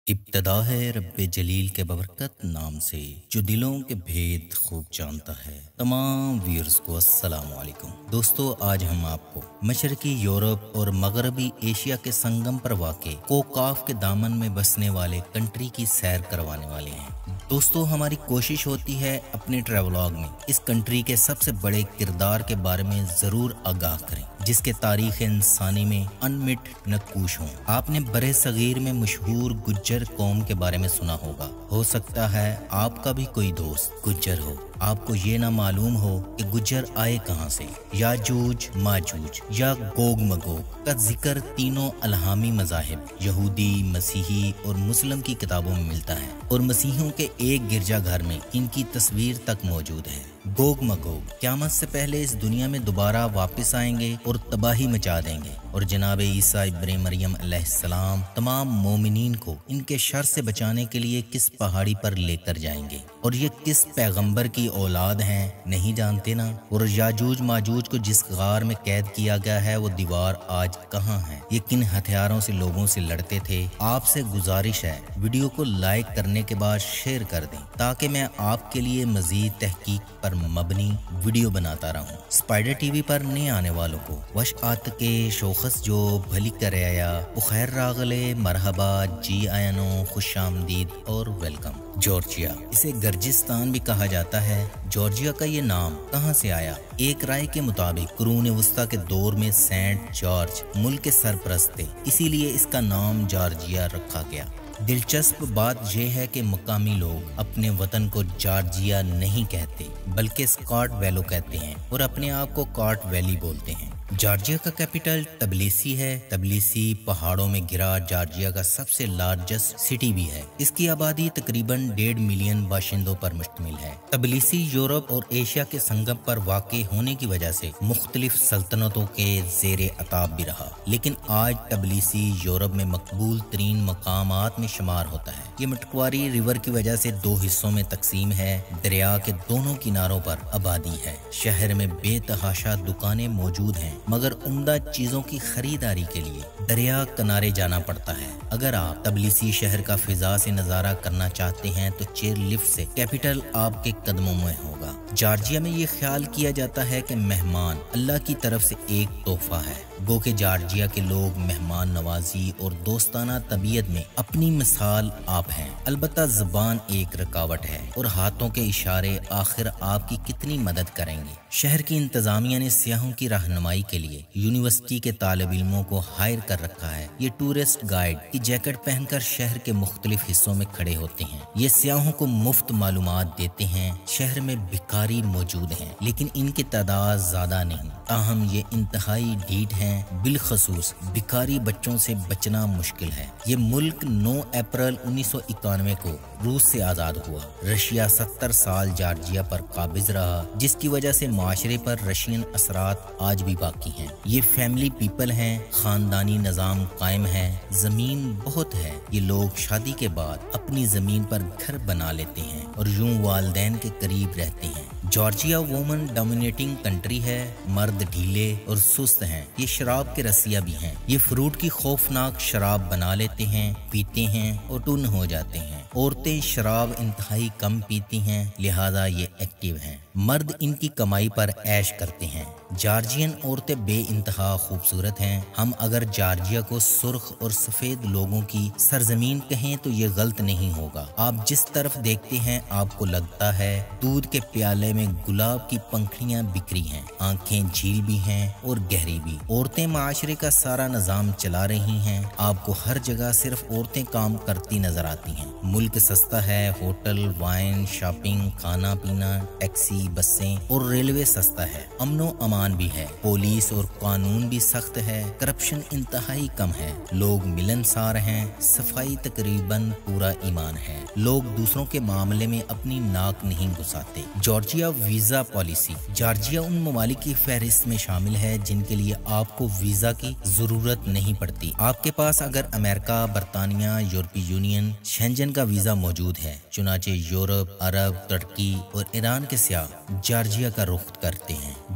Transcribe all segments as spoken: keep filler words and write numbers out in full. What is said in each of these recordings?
इब्तदा है रब्बे जलील के बबरकत नाम से जो दिलों के भेद खूब जानता है। तमाम व्यूअर्स को अस्सलाम वालेकुम। दोस्तों, आज हम आपको मशरकी यूरोप और मगरबी एशिया के संगम पर वाक़े कोकाफ के दामन में बसने वाले कंट्री की सैर करवाने वाले हैं। दोस्तों, हमारी कोशिश होती है अपने ट्रैवलॉग में इस कंट्री के सबसे बड़े किरदार के बारे में ज़रूर आगाह करें जिसके तारीख़ इंसानी में अनमिट नक्कूश हों। आपने बरे सगीर में मशहूर गुज्जर कौम के बारे में सुना होगा। हो सकता है आपका भी कोई दोस्त गुज्जर हो, आपको ये ना मालूम हो कि गुज्जर आए कहाँ से। याजूज माजूज या गोग मगोग का जिक्र तीनों अलहामी मज़ाहिब यहूदी, मसीही और मुस्लिम की किताबों में मिलता है और मसीहों के एक गिरजा घर में इनकी तस्वीर तक मौजूद है। गोग मगोग क़यामत से पहले इस दुनिया में दोबारा वापस आएंगे और तबाही मचा देंगे और जनाब ईसा इब्न मरियम अलैहिस्सलाम तमाम मोमिनीन को इनके शर से बचाने के लिए किस पहाड़ी पर लेकर जाएंगे और ये किस पैगंबर की औलाद हैं नहीं जानते ना। और याजूज माजूज को जिस गार में कैद किया गया है वो दीवार आज कहाँ है, ये किन हथियारों से लोगों से लड़ते थे। आपसे गुजारिश है वीडियो को लाइक करने के बाद शेयर कर दें ताकि मैं आपके लिए मजीद तहकीक पर मबनी वीडियो बनाता रहूं। स्पाइडर टीवी पर नए आने वालों को वश आत के शोखस जो भली करे आया खैर रागले मरहबा जी आयनो खुश आमदीद और वेलकम। जॉर्जिया, इसे गर्जिस्तान भी कहा जाता है। जॉर्जिया का ये नाम कहाँ से आया? एक राय के मुताबिक कुरून वस्ता के दौर में सेंट जॉर्ज मुल्क के सरपरस्त थे, इसीलिए इसका नाम जॉर्जिया रखा गया। दिलचस्प बात यह है कि मकामी लोग अपने वतन को जॉर्जिया नहीं कहते बल्कि स्कॉट वैलो कहते हैं और अपने आप को कॉट वैली बोलते हैं। जॉर्जिया का कैपिटल तबलिसी है। तबलिसी पहाड़ों में घिरा जॉर्जिया का सबसे लार्जेस्ट सिटी भी है। इसकी आबादी तकरीबन डेढ़ मिलियन बाशिंदों पर मुश्तमिल है। तबलिसी यूरोप और एशिया के संगम पर वाक़े होने की वजह से मुख्तलिफ सल्तनतों के ज़ेरे अताब भी रहा, लेकिन आज तबलिसी यूरोप में मकबूल तरीन मकामात में शुमार होता है। ये मटक्वारी रिवर की वजह से दो हिस्सों में तकसीम है। दरिया के दोनों किनारों पर आबादी है। शहर में बेतहाशा दुकानें मौजूद हैं मगर उम्दा चीजों की खरीदारी के लिए दरिया किनारे जाना पड़ता है। अगर आप तबलिसी शहर का फिजा से नजारा करना चाहते हैं तो चेयर लिफ्ट से कैपिटल आपके कदमों में होगा। जॉर्जिया में ये ख्याल किया जाता है कि मेहमान अल्लाह की तरफ से एक तोहफा है। गो के जॉर्जिया के लोग मेहमान नवाजी और दोस्ताना तबीयत में अपनी मिसाल आप हैं। अलबत्ता ज़बान एक रुकावट है और हाथों के इशारे आखिर आपकी कितनी मदद करेंगे। शहर की इंतजामिया ने सियाहों की रहनुमाई के लिए यूनिवर्सिटी के तालिब इल्मों को हायर कर रखा है। ये टूरिस्ट गाइड की जैकेट पहनकर शहर के मुख्तलिफ हिस्सों में खड़े होते हैं। ये सियाहों को मुफ्त मालूमात देते हैं। शहर में भिखारी मौजूद हैं लेकिन इनकी तादाद ज्यादा नहीं, ताहम ये इंतहाई ढीठ हैं। बिलखसूस भिखारी बच्चों से बचना मुश्किल है। ये मुल्क नौ अप्रैल उन्नीस सौ इक्यानवे को रूस से आजाद हुआ। रशिया सत्तर साल जॉर्जिया पर काबिज रहा जिसकी वजह से माशरे पर रशियन असरात आज भी बाकी हैं। ये फैमिली पीपल हैं, खानदानी निज़ाम कायम है, जमीन बहुत है। ये लोग शादी के बाद अपनी जमीन पर घर बना लेते हैं और यूं वालदैन के करीब रहते हैं। जॉर्जिया वुमन डोमिनेटिंग कंट्री है। मर्द ढीले और सुस्त हैं। ये शराब के रसिया भी हैं। ये फ्रूट की खौफनाक शराब बना लेते हैं, पीते हैं और टुन हो जाते हैं। औरतें शराब इंतहाई कम पीती हैं, लिहाजा ये एक्टिव हैं। मर्द इनकी कमाई पर ऐश करते हैं। जॉर्जियन औरतें बे इंतहा खूबसूरत हैं। हम अगर जॉर्जिया को सुर्ख और सफ़ेद लोगों की सरजमीन कहें तो ये गलत नहीं होगा। आप जिस तरफ देखते हैं आपको लगता है दूध के प्याले में गुलाब की पंखड़ियां बिखरी हैं। आंखें झील भी हैं और गहरी भी। औरतें माशरे का सारा निज़ाम चला रही हैं। आपको हर जगह सिर्फ औरतें काम करती नजर आती हैं। मुल्क सस्ता है। होटल, वाइन, शॉपिंग, खाना पीना, टैक्सी, बसें और रेलवे सस्ता है। अमनो अमान भी है। पुलिस और कानून भी सख्त है। करप्शन इंतहाई कम है। लोग मिलनसार हैं। सफाई तकरीबन पूरा ईमान है। लोग दूसरों के मामले में अपनी नाक नहीं घुसाते। Georgia visa policy. जॉर्जिया उन ममालिक की फहरिस्त में शामिल है जिनके लिए आपको वीजा की जरूरत नहीं पड़ती। आपके पास अगर अमेरिका, बरतानिया, यूरोपीय यूनियन, शेंजन का वीजा मौजूद है, चुनाचे यूरोप, अरब, तुर्की और ईरान के सियाह जॉर्जिया का रुख करते हैं। जॉर्जिया की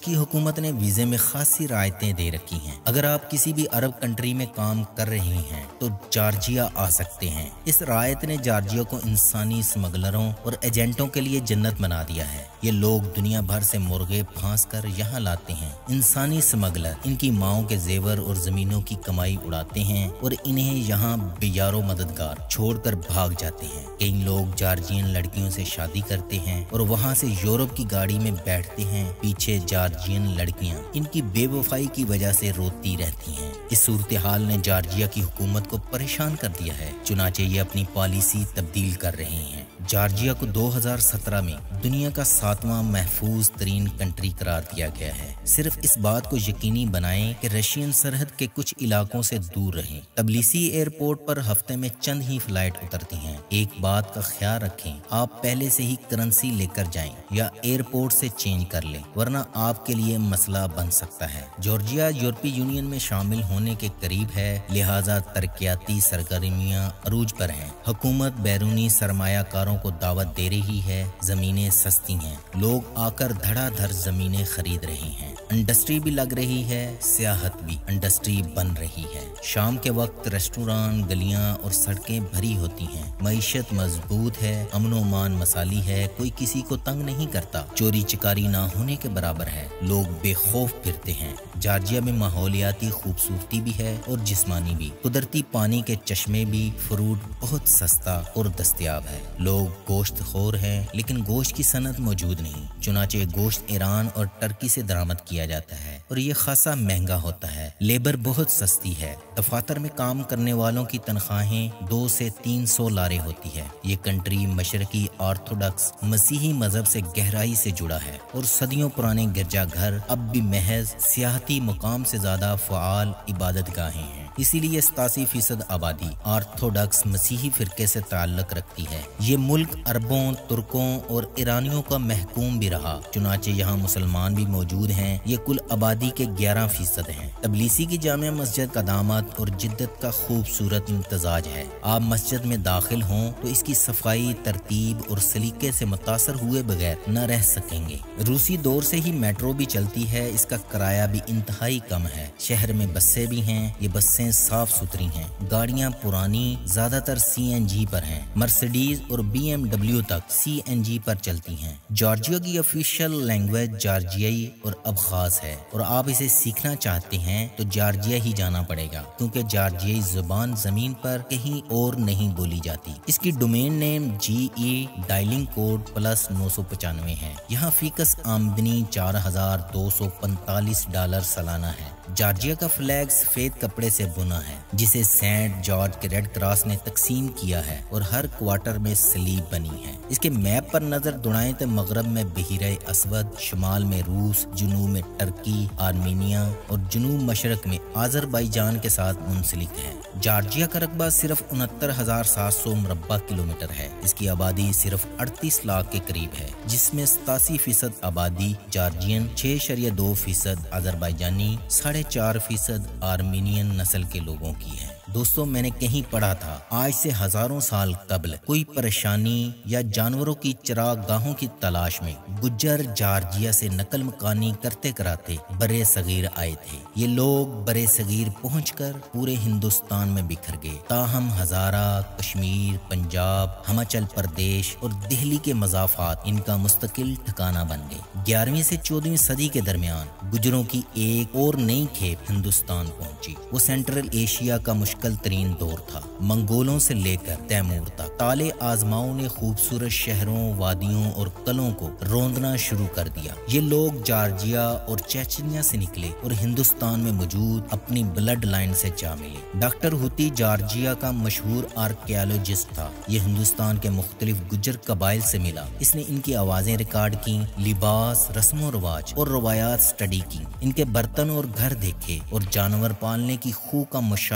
کی حکومت نے ویزے میں خاصی رعایتیں دے رکھی ہیں۔ اگر آپ کسی بھی عرب کنٹری میں کام کر رہے ہیں تو جارجیا آ سکتے ہیں۔ اس رعایت نے جارجیا کو انسانی اسمگلروں اور ایجنٹوں کے لیے جنت بنا دیا ہے۔ یہ لوگ دنیا بھر سے مرغے پھانس کر یہاں لاتے ہیں۔ انسانی اسمگلر ان کی ماؤں کے زیور اور زمینوں کی کمائی اڑاتے ہیں اور انہیں یہاں بے یار و مددگار چھوڑ کر بھاگ جاتے ہیں۔ کئی لوگ جارجین لڑکیوں سے شادی کرتے ہیں اور وہاں سے یورپ کی گاڑی میں بیٹھتے ہیں۔ پیچھے جارجین لڑکیاں ان کی بے وفائی کی وجہ سے روتی رہتی ہیں۔ اس صورتحال نے جارجیا کی حکومت کو پریشان کر دیا ہے، چنانچہ یہ اپنی پالیسی تبدیل کر رہے ہیں۔ جارجیا کو دو ہزار سترہ میں دنیا کا ساتواں محفوظ ترین کنٹری قرار دیا گیا ہے۔ صرف اس بات کو یقینی بنائیں کہ رشین سرحد کے کچھ علاقوں سے دور رہیں۔ تبلیسی ایئرپورٹ پر ہفتے میں چند ہی فلائٹ اترتی ہیں۔ ایک بات کا خیال رکھیں، آپ پہلے سے ہی کرنسی لے کر جائیں یا ایئرپورٹ سے چینج کر لیں، ورنہ آپ کے لیے مسئلہ بن سکتا ہے۔ جارجیا یورپی یونین میں شامل ہونے کے قریب ہے، لہٰذا ترقیاتی سرگرمیاں عروج پر ہیں۔ حکومت بیرونی سرمایہ کاروں کو دعوت دے رہی ہے، زمینیں سستی ہیں، لوگ آ کر دھڑا دھڑ زمینیں خرید رہے ہیں۔ انڈسٹری بھی لگ رہی ہے، سیاحت بھی انڈسٹری بن رہی ہے۔ شام کے وقت ریسٹوران، گلیاں اور سڑکیں بھری ہوتی ہیں۔ معیشت مضبوط ہے، امن و امان مسالی ہے، کوئی کسی کو تنگ نہیں کرتا، چوری چکاری نہ ہونے کے برابر ہے، لوگ بے خوف پھرتے ہیں۔ جارجیا میں ماحولیاتی خوبصورتی بھی ہے اور جسمانی بھی، قدرتی پانی کے چشمے بھی، فروٹ بہت سستا اور دستیاب ہے۔ لوگ گوشت خور ہیں لیکن گوشت کی صنعت موجود نہیں، چنانچہ گوشت ایران اور ٹرکی سے درآمد کیا جاتا ہے اور یہ خاصا مہنگا ہوتا ہے۔ لیبر بہت سستی ہے، دفاتر میں کام کرنے والوں کی تنخواہیں دو سے تین سو لارے ہوتی ہے۔ یہ کنٹری مشرقی آرتھوڈکس مسیحی مذہب سے گہرائی سے جڑا ہے اور صدیوں پرانے گرجا گھر اب بھی محض سیاحتی مقام سے زیادہ فعال عبادت گاہیں ہیں۔ اسی لیے ستاسی فیصد آبادی آرتھوڈکس مسیحی فرقے سے تعلق رکھتی ہے۔ یہ ملک عربوں، ترکوں اور ایرانیوں کا محکوم بھی رہا، چنانچہ یہاں مسلمان بھی موجود ہیں۔ یہ کل آبادی کے گیارہ فیصد ہیں۔ تبلیسی کی جامع مسجد قدامت اور جدت کا خوبصورت امتزاج ہے۔ آپ مسجد میں داخل ہوں تو اس کی صفائی، ترتیب اور سلیقے سے متاثر ہوئے بغیر نہ رہ سکیں گے۔ روسی دور سے ہی میٹرو بھی چلتی ہے، اس کا کرایہ بھی انتہائی کم ہے۔ شہر میں بسیں بھی ہیں، یہ بسیں صاف ستھری ہیں۔ گاڑیاں پرانی زیادہ تر سی این جی پر ہیں، مرسیڈیز اور بی ایم ڈبلیو تک سی این جی پر چلتی ہیں۔ جارجیا کی آفیشیل لینگویج جارجیائی اور ابخاز ہے اور آپ اسے سیکھنا چاہتے ہیں تو جارجیا ہی جانا پڑے گا، کیونکہ جارجیائی زبان زمین پر کہیں اور نہیں بولی جاتی۔ اس کی domain name G E dialling code plus نو سو پچانوے ہے۔ یہاں فیکس آمدنی چار ہزار دو سو پینتالیس ڈالر سالانہ ہے۔ جارجیا کا فلیگ سفید کپڑے سے بنا ہے جسے سینٹ جارج کے ریڈ کراس نے تقسیم کیا ہے اور ہر کوارٹر میں سلیب بنی ہے۔ اس کے میپ پر نظر دوڑائیں تو مغرب میں بحیرہ اسود، شمال میں روس، جنوب میں ترکی، آرمینیا اور جنوب مشرق میں آذربائیجان کے ساتھ منسلک ہے۔ جارجیا کا رقبہ صرف انہتر ہزار سات سو مربع کلومیٹر ہے۔ اس کی آبادی صرف اڑتیس لاکھ کے قریب ہے، جس میں ستاسی فیصد آبادی جارجین، چھ اشاریہ دو فیصد آذربائیجانی، ساڑھے چار فیصد آرمینین نسل کے لوگوں کی ہے۔ دوستوں، میں نے کہیں پڑھا تھا آج سے ہزاروں سال قبل کوئی پریشانی یا جانوروں کی چراغ گاہوں کی تلاش میں گجر جارجیا سے نقل مکانی کرتے کراتے برے صغیر آئے تھے۔ یہ لوگ برے صغیر پہنچ کر پورے ہندوستان میں بکھر گئے، تاہم ہزارہ، کشمیر، پنجاب، ہماچل پردیش اور دہلی کے مضافات ان کا مستقل ٹھکانہ بن گئے۔ گیارہویں سے چودہویں صدی کے درمیان گجروں کی ایک اور نئی کھیپ ہندوستان پہنچی۔ وہ سینٹرل ایشیا کا مشکل ترین دور تھا، منگولوں سے لے کر تیمور تک۔ تالے آزماؤں نے خوبصورت شہروں، وادیوں اور قلعوں کو روندنا شروع کر دیا۔ یہ لوگ جارجیا اور چیچنیا سے نکلے اور ہندوستان میں موجود اپنی بلڈ لائن سے جا ملے۔ ڈاکٹر ہوتی جارجیا کا مشہور آرکیالوجسٹ تھا۔ یہ ہندوستان کے مختلف گجر قبائل سے ملا۔ اس نے ان کی آوازیں ریکارڈ کی، لباس، رسم و رواج اور روایات سٹڈی کی، ان کے برتن اور گھر دیکھے اور جانور پالنے کی خو کا مشاہدہ اور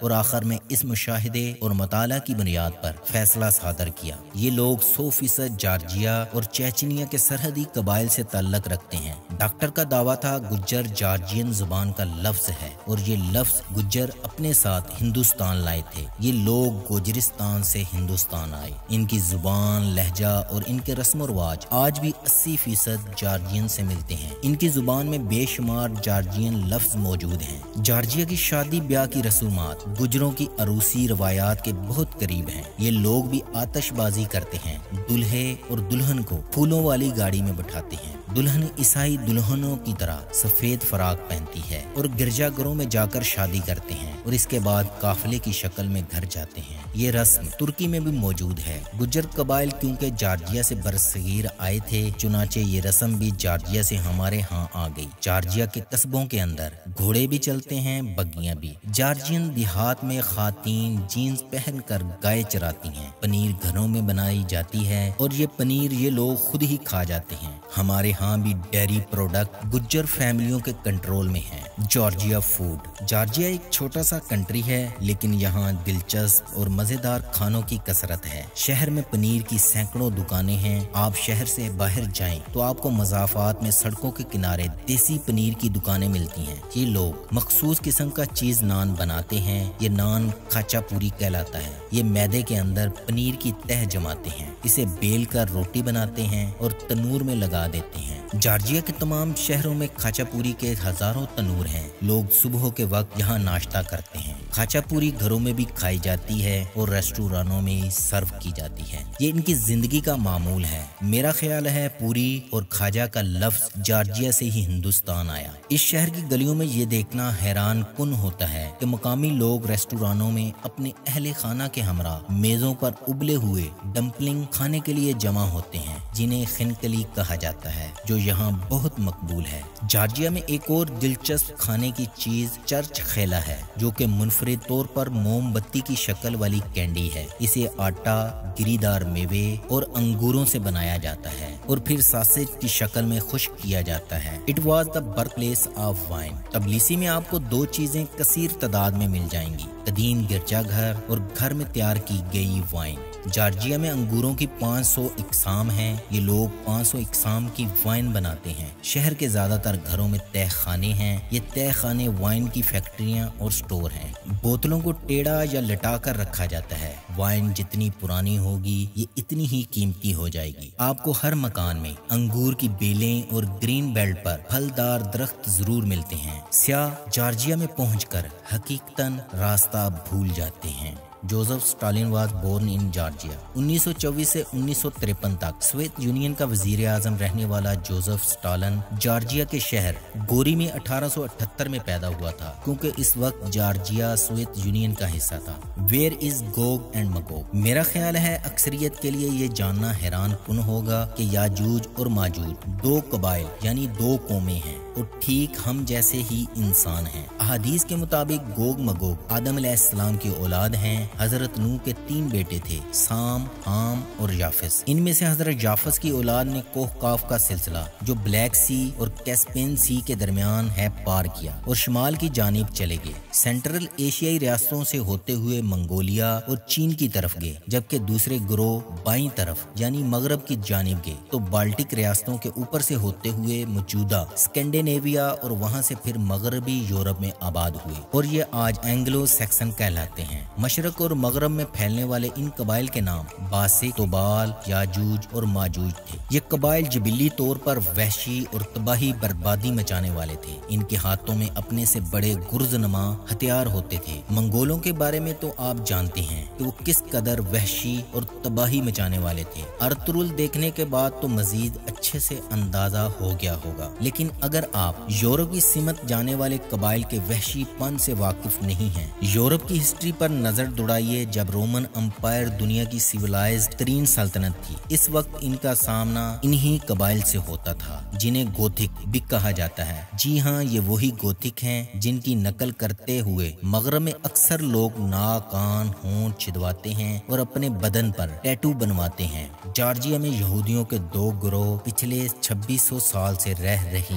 और आखिर में इस मुशाहिदे और मताला की बुनियाद पर फैसला सादर किया। ये लोग सौ फीसद जॉर्जिया और चेचनिया के सरहदी कबाइल से ताल्लुक रखते हैं। डॉक्टर का दावा था गुज्जर जॉर्जियन जुबान का लफ्ज है और ये लफ्ज गुज्जर अपने साथ हिंदुस्तान लाए थे। ये लोग गोजरिस्तान से हिंदुस्तान आए। इनकी जुबान, लहजा और इनके रस्म और रिवाज आज भी अस्सी फीसद जॉर्जियन से मिलते हैं। इनकी जुबान में बेशुमार जॉर्जियन लफ्ज मौजूद हैं। जॉर्जिया की शादी ब्याह की रसूमात गुजरों की अरूसी रवायात के बहुत करीब हैं। ये लोग भी आतिशबाजी करते हैं। दुल्हे और दुल्हन को फूलों वाली गाड़ी में बिठाते हैं। दुल्हन ईसाई दुल्हनों की तरह सफेद फराक पहनती है और गिरजाघरों में जाकर शादी करते हैं और इसके बाद काफिले की शक्ल में घर जाते हैं। ये रस्म तुर्की में भी मौजूद है। गुज्जर कबाइल क्योंकि जॉर्जिया से बरसगीर आए थे, चुनाचे ये रस्म भी जॉर्जिया से हमारे यहाँ आ गई। जॉर्जिया के कस्बों के अंदर घोड़े भी चलते हैं, बग्गियां भी। जॉर्जियन देहात में खातीन जीन्स पहनकर गाय चराती हैं। पनीर घरों में बनाई जाती है और ये पनीर ये लोग खुद ही खा जाते हैं। हमारे यहाँ भी डेयरी प्रोडक्ट गुज्जर फैमिलियों के कंट्रोल में है। Georgia food. जॉर्जिया एक छोटा सा कंट्री है लेकिन यहाँ दिलचस्प और मजेदार खानों की कसरत है। शहर में पनीर की सैकड़ों दुकानें हैं। आप शहर से बाहर जाएं तो आपको मज़ाफ़ात में सड़कों के किनारे देसी पनीर की दुकानें मिलती हैं। ये लोग मखसूस किस्म का चीज नान बनाते हैं। ये नान खाचापुरी कहलाता है। ये मैदे के अंदर पनीर की तह जमाते हैं, इसे बेल कर रोटी बनाते हैं और तनूर में लगा देते हैं। जॉर्जिया के तमाम शहरों में खाचापुरी के हजारों तनूर हैं। लोग सुबह के वक्त यहाँ नाश्ता करते हैं। खाचापुरी घरों में भी खाई जाती है और रेस्टोरेंटों में सर्व की जाती है। ये इनकी जिंदगी का मामूल है। मेरा ख्याल है पूरी और खाजा का लफ्ज जॉर्जिया से ही हिंदुस्तान आया। इस शहर की गलियों में ये देखना हैरान कुन होता है कि मकामी लोग रेस्टोरेंटों में अपने अहले खाना के हमरा मेजों पर उबले हुए डम्पलिंग खाने के लिए जमा होते हैं, जिन्हें खिनकली कहा जाता है, जो यहाँ बहुत मकबूल है। जॉर्जिया में एक और दिलचस्प खाने की चीज चर्च खेला है, जो कि मुनफरिद तौर पर मोमबत्ती की शक्ल वाली कैंडी है। इसे आटा, गिरीदार मेवे और अंगूरों से बनाया जाता है और फिर सासेज की शक्ल में खुश्क किया जाता है। It was the birth place of wine. Tbilisi में आपको दो चीजें कसीर तादाद में मिल जाएंगी, कदीम गिरजाघर और घर में तैयार की गई वाइन। जॉर्जिया में अंगूरों की पाँच सौ इकसाम हैं। ये लोग पाँच सौ इकसाम की वाइन बनाते हैं। शहर के ज्यादातर घरों में तह खाने हैं। ये तह खाने वाइन की फैक्ट्रियां और स्टोर हैं। बोतलों को टेढ़ा या लटा कर रखा जाता है। वाइन जितनी पुरानी होगी ये इतनी ही कीमती हो जाएगी। आपको हर मकान में अंगूर की बेलें और ग्रीन बेल्ट पर फलदार दरख्त जरूर मिलते हैं। स्याह जॉर्जिया में पहुंचकर हकीकतन रास्ता भूल जाते हैं। Joseph Stalin was born in Georgia. उन्नीस सौ चौबीस से उन्नीस सौ तिरपन तक सोवियत यूनियन का वजीर आजम रहने वाला जोसेफ स्टालिन जॉर्जिया के शहर गोरी में अठारह सौ अठहत्तर में पैदा हुआ था, क्योंकि इस वक्त जॉर्जिया सोवियत यूनियन का हिस्सा था। Where is Gog and Magog? मेरा ख्याल है अक्सरियत के लिए ये जानना हैरान कुन होगा कि याजूज और माजूज दो कबाइल यानी दो कौमें हैं और ठीक हम जैसे ही इंसान हैं। अहादीस के मुताबिक गोग मगोग आदम अलैहिस्सलाम की औलाद हैं। हजरत नूह के तीन बेटे थे, साम, हाम और याफिस। इनमें से हजरत याफिस की औलाद ने कोह काफ का सिलसिला, जो ब्लैक सी और कैस्पियन सी के दरमियान है, पार किया और शुमाल की जानिब चले गए। सेंट्रल एशियाई रियासतों से होते हुए मंगोलिया और चीन की तरफ गए, जबकि दूसरे ग्रोह बाईं तरफ यानी मगरब की जानिब गए तो बाल्टिक रियासतों के ऊपर से होते हुए मौजूदा स्कैंडिनेविया और वहां से फिर मगरबी यूरोप में आबाद हुए और ये आज एंग्लो सैक्सन कहलाते हैं। मशरक और मगरब में फैलने वाले इन कबाइल के नाम बासिक, तोबाल, याजूज और माजूज थे। ये कबाइल जबिली तौर पर वहशी और तबाही बर्बादी मचाने वाले थे। इनके हाथों में अपने से बड़े गुर्जनमा हथियार होते थे। मंगोलों के बारे में तो आप जानते हैं कि वो किस कदर वहशी और तबाही मचाने वाले थे। अर्तुरुल देखने के बाद तो मजीद अच्छे से अंदाजा हो गया होगा। लेकिन अगर आप यूरोप की सिमत जाने वाले कबाइल के वहशीपन से वाकिफ नहीं हैं, यूरोप की हिस्ट्री पर नजर दौड़ाइए। जब रोमन अंपायर दुनिया की सिविलाइज्ड तरीन सल्तनत थी, इस वक्त इनका सामना इन्हीं कबाइल से होता था, जिन्हें गोथिक भी कहा जाता है। जी हाँ, ये वही गोथिक हैं जिनकी नकल करते हुए मगरब में अक्सर लोग नाक, कान, होंठ छिदवाते हैं और अपने बदन पर टैटू बनवाते हैं। जॉर्जिया में यहूदियों के दो गिरोह पिछले छब्बीस सौ साल से रह रही हैं और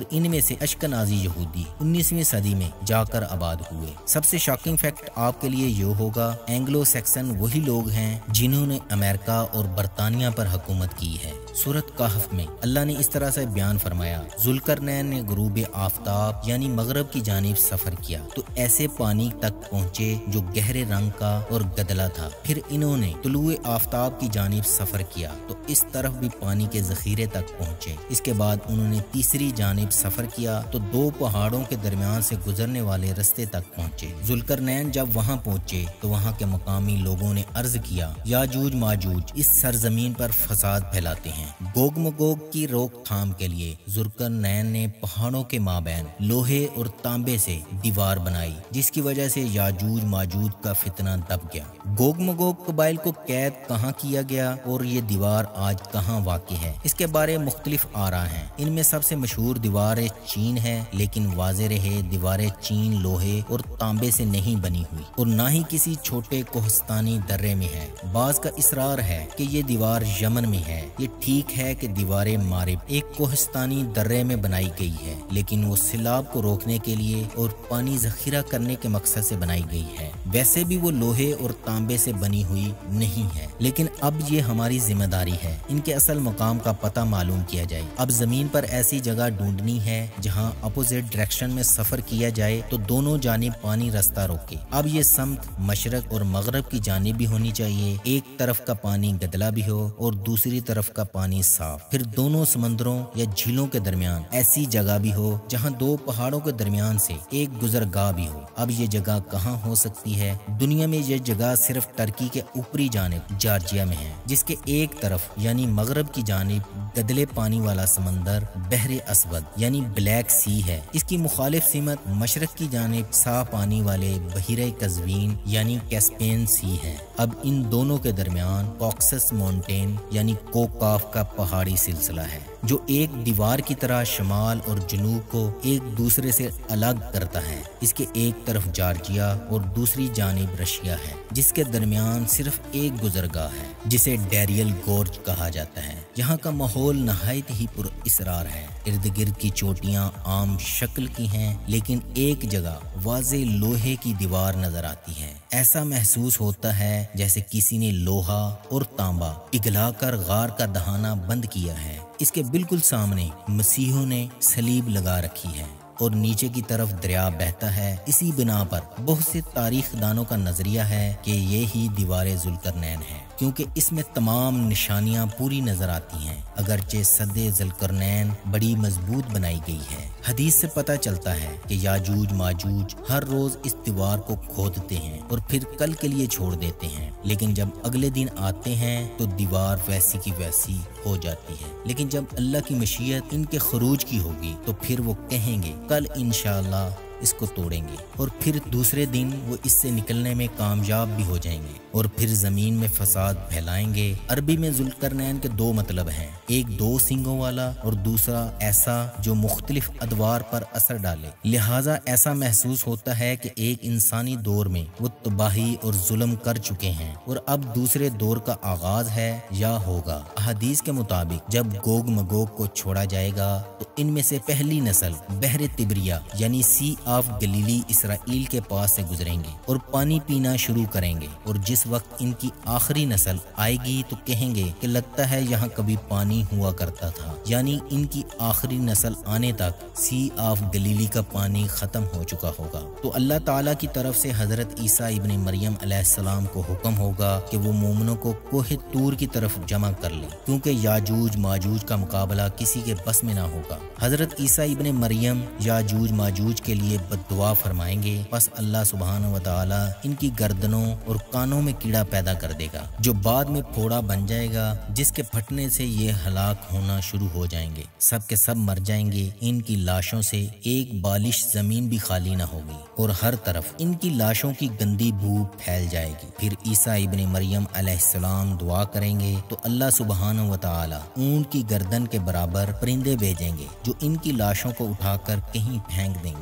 और इनमें से अशकनाजी यहूदी उन्नीसवीं सदी में जाकर आबाद हुए। सबसे शॉकिंग फैक्ट आपके लिए ये होगा, एंग्लो सैक्सन वही लोग हैं जिन्होंने अमेरिका और बरतानिया पर हुकूमत की है। सूरत कहफ में अल्लाह ने इस तरह से बयान फरमाया, जुल्करनैन ने गुरूब आफताब यानी मगरब की जानिब सफर किया तो ऐसे पानी तक पहुँचे जो गहरे रंग का और गदला था। फिर इन्होंने तुलुए आफताब की जानिब सफर किया तो इस तरफ भी पानी के जखीरे तक पहुँचे। इसके बाद उन्होंने तीसरी जानिब सफर किया तो दो पहाड़ों के दरमियान से गुजरने वाले रास्ते तक पहुँचे। जुल्करनैन जब वहाँ पहुँचे तो वहाँ के मकामी लोगों ने अर्ज किया, याजूज माजूज इस सरजमीन पर फसाद फैलाते हैं। गोग मगोग की रोकथाम के लिए जुल्करनैन ने पहाड़ों के माबैन लोहे और तांबे से दीवार बनाई, जिसकी वजह से याजूज माजूज का फितना दब गया। गोग मगोग कबाइल को कैद कहाँ किया गया और ये दीवार आज कहाँ वाक़ई है, इसके बारे में मुख्तलिफ आरा हैं। इनमें सबसे मशहूर दीवार चीन है, लेकिन वाज़े रहे दीवारें चीन लोहे और तांबे से नहीं बनी हुई और ना ही किसी छोटे कोहस्तानी दर्रे में है। बाज का इसरार है कि ये दीवार यमन में है। ये ठीक है कि दीवारें मारिब एक कोहस्तानी दर्रे में बनाई गई है, लेकिन वो सैलाब को रोकने के लिए और पानी जखीरा करने के मकसद से बनाई गई है। वैसे भी वो लोहे और तांबे से बनी हुई नहीं है, लेकिन अब ये हमारी जिम्मेदारी है इनके असल मकाम का पता मालूम किया जाए। अब जमीन पर ऐसी जगह ढूंढनी है जहाँ अपोजिट डायरेक्शन में सफर किया जाए तो दोनों जानिब पानी रास्ता रोके। अब ये समत मशरक और मगरब की जानिब भी होनी चाहिए। एक तरफ का पानी गदला भी हो और दूसरी तरफ का पानी साफ। फिर दोनों समंदरों या झीलों के दरमियान ऐसी जगह भी हो जहाँ दो पहाड़ों के दरमियान से एक गुजरगाह भी हो। अब ये जगह कहाँ हो सकती है? दुनिया में ये जगह सिर्फ टर्की के ऊपरी जानिब जॉर्जिया में है, जिसके एक तरफ यानी मगरब की जानिब गदले पानी वाला समंदर बहरे असवद यानी ब्लैक सी है। इसकी मुखालिफ सीमत मशरक की जानिब साफ पानी वाले बहीरे कज़वीन यानी कैस्पियन सी है। अब इन दोनों के दरमियान कॉक्सस माउंटेन यानी कोकाफ का पहाड़ी सिलसिला है, जो एक दीवार की तरह शमाल और जनूब को एक दूसरे से अलग करता है। इसके एक तरफ जॉर्जिया और दूसरी जानिब रशिया है, जिसके दरमियान सिर्फ एक गुजरगाह है जिसे डैरियल गोर्ज कहा जाता है। यहाँ का माहौल नहायत ही पुर इसरार है। इर्द गिर्द की चोटियाँ आम शक्ल की हैं, लेकिन एक जगह वाज़े लोहे की दीवार नजर आती है। ऐसा महसूस होता है जैसे किसी ने लोहा और तांबा पिघलाकर गार का दहाना बंद किया है। इसके बिल्कुल सामने मसीहों ने सलीब लगा रखी है और नीचे की तरफ दरिया बहता है। इसी बिना पर बहुत से तारीख दानों का नजरिया है कि ये ही दीवारे जुल्करनैन है, क्योंकि इसमें तमाम निशानियां पूरी नजर आती हैं। अगरचे सदे जुल्करनैन बड़ी मजबूत बनाई गई है। हदीस से पता चलता है कि याजूज माजूज हर रोज इस दीवार को खोदते हैं और फिर कल के लिए छोड़ देते हैं, लेकिन जब अगले दिन आते हैं तो दीवार वैसी की वैसी हो जाती है। लेकिन जब अल्लाह की मशीयत इनके खरूज की होगी तो फिर वो कहेंगे कल इंशाअल्लाह इसको तोड़ेंगे, और फिर दूसरे दिन वो इससे निकलने में कामयाब भी हो जाएंगे और फिर जमीन में फसाद फैलाएंगे। अरबी में जुल्करनैन के दो मतलब हैं, एक दो सिंगों वाला और दूसरा ऐसा जो मुख्तलिफ अदवार पर असर डाले। लिहाजा ऐसा महसूस होता है कि एक इंसानी दौर में वो तबाही और जुल्म कर चुके हैं और अब दूसरे दौर का आगाज है या होगा। हदीस के मुताबिक जब गोग मगोग को छोड़ा जाएगा तो इनमें से पहली नस्ल बहरे तिब्रिया यानी सी ऑफ गलीली इसराइल के पास से गुजरेंगे और पानी पीना शुरू करेंगे, और जिस वक्त इनकी आखिरी नस्ल आएगी तो कहेंगे कि लगता है यहाँ कभी पानी हुआ करता था, यानी इनकी आखिरी नस्ल आने तक सी ऑफ गलीली का पानी खत्म हो चुका होगा। तो अल्लाह ताला की तरफ से हजरत ईसा इब्ने मरियम अलैहिस्सलाम को हुक्म होगा कि वो मोमिनों को कोहे तूर की तरफ जमा कर ले, क्योंकि याजूज माजूज का मुकाबला किसी के बस में ना होगा। हजरत ईसा इब्ने मरियम याजूज माजूज के लिए बद्दुआ फरमाएंगे, बस अल्लाह सुब्हानहू व तआला इनकी गर्दनों और कानों में कीड़ा पैदा कर देगा जो बाद में फोड़ा बन जाएगा, जिसके फटने से ये हलाक होना शुरू हो जाएंगे। सब के सब मर जाएंगे। इनकी लाशों से एक बालिश जमीन भी खाली ना होगी और हर तरफ इनकी लाशों की गंदी बू फैल जाएगी। फिर ईसा इब्ने मरियम अलैहिस्सलाम दुआ करेंगे तो अल्लाह सुब्हानहू व तआला ऊंट की गर्दन के बराबर परिंदे भेजेंगे जो इनकी लाशों को उठाकर कहीं फेंक देंगे। फिर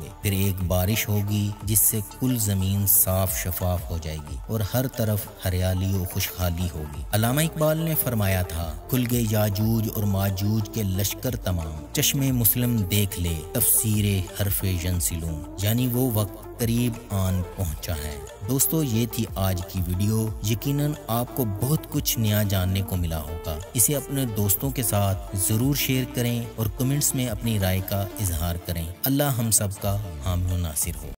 ایک بارش ہوگی جس سے کل زمین صاف شفاف ہو جائے گی اور ہر طرف ہریالی و خوشحالی ہوگی۔ علامہ اقبال نے فرمایا تھا، کھل گئے یاجوج اور ماجوج کے لشکر تمام، چشم مسلم دیکھ لے تفسیر حرف ینسلوں، یعنی وہ وقت قریب آن پہنچا ہے۔ دوستو یہ تھی آج کی ویڈیو، یقیناً آپ کو بہت کچھ نیا جاننے کو ملا ہوگا۔ اسے اپنے دوستوں کے ساتھ ضرور شیئر کریں اور کمنٹس میں اپنی رائے کا اظہار کریں۔ اللہ ہم سب کا حامی و ناصر ہو۔